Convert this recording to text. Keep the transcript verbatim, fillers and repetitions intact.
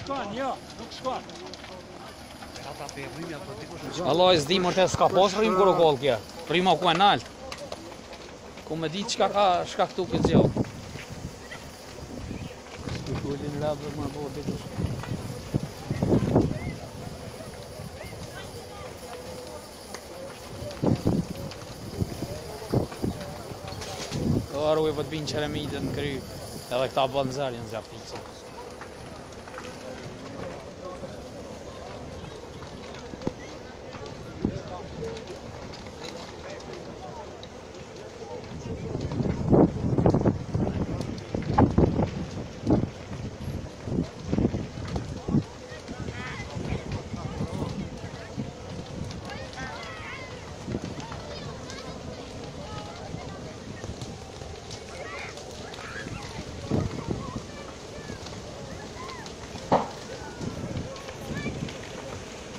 shkon, jo, nuk shkon. Allah e s'di më të s'ka pas rrim kur u koll kja. Rrima ku e nalt. Ku me di qka ka shkaktu këtë gjallë. S'kullin labër më bo ditë. Arru e vët binë qeremitën në kry. Edhe këta bënë zërë jenë zërë